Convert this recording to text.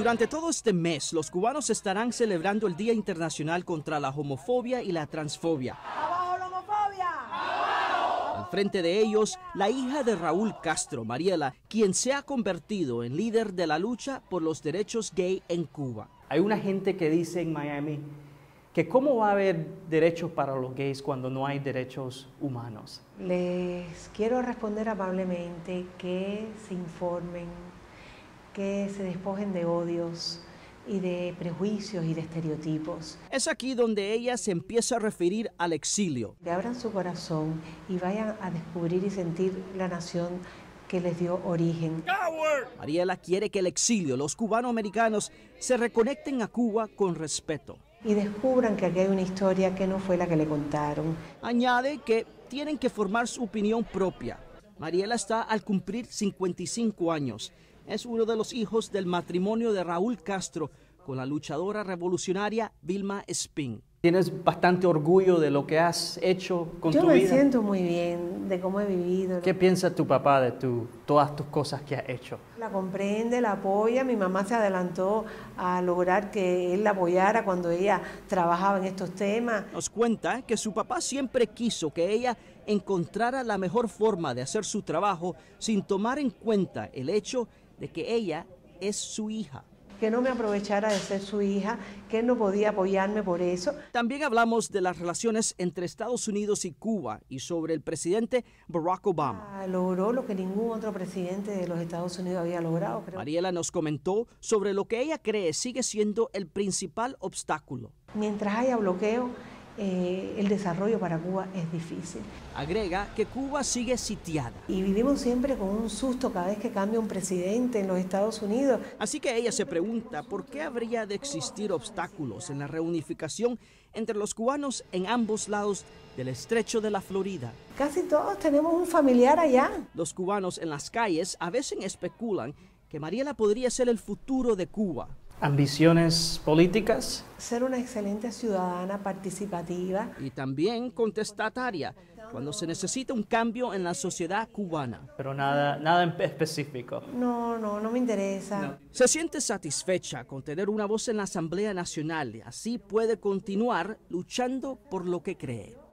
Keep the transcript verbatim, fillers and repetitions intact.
Durante todo este mes, los cubanos estarán celebrando el Día Internacional contra la Homofobia y la Transfobia. ¡Abajo la homofobia! Al frente de ellos, la hija de Raúl Castro, Mariela, quien se ha convertido en líder de la lucha por los derechos gay en Cuba. Hay una gente que dice en Miami que cómo va a haber derechos para los gays cuando no hay derechos humanos. Les quiero responder amablemente que se informen, que se despojen de odios y de prejuicios y de estereotipos. Es aquí donde ella se empieza a referir al exilio. Que abran su corazón y vayan a descubrir y sentir la nación que les dio origen. Mariela quiere que el exilio, los cubanoamericanos, se reconecten a Cuba con respeto. Y descubran que aquí hay una historia que no fue la que le contaron. Añade que tienen que formar su opinión propia. Mariela está al cumplir cincuenta y cinco años. Es uno de los hijos del matrimonio de Raúl Castro con la luchadora revolucionaria Vilma Espín. ¿Tienes bastante orgullo de lo que has hecho con Yo tu me vida? siento muy bien de cómo he vivido. ¿Qué piensa tu papá de tu, todas tus cosas que has hecho? La comprende, la apoya. Mi mamá se adelantó a lograr que él la apoyara cuando ella trabajaba en estos temas. Nos cuenta que su papá siempre quiso que ella encontrara la mejor forma de hacer su trabajo sin tomar en cuenta el hecho de que ella es su hija. Que no me aprovechara de ser su hija, que él no podía apoyarme por eso. También hablamos de las relaciones entre Estados Unidos y Cuba y sobre el presidente Barack Obama. Logró lo que ningún otro presidente de los Estados Unidos había logrado, creo. Mariela nos comentó sobre lo que ella cree sigue siendo el principal obstáculo. Mientras haya bloqueo, eh, el desarrollo para Cuba es difícil. Agrega que Cuba sigue sitiada. Y vivimos siempre con un susto cada vez que cambia un presidente en los Estados Unidos. Así que ella se pregunta por qué habría de existir obstáculos en la reunificación entre los cubanos en ambos lados del estrecho de la Florida. Casi todos tenemos un familiar allá. Los cubanos en las calles a veces especulan que Mariela podría ser el futuro de Cuba. ¿Ambiciones políticas? Ser una excelente ciudadana participativa. Y también contestataria, cuando se necesita un cambio en la sociedad cubana. Pero nada, nada en específico. No, no, no me interesa. No. Se siente satisfecha con tener una voz en la Asamblea Nacional y así puede continuar luchando por lo que cree.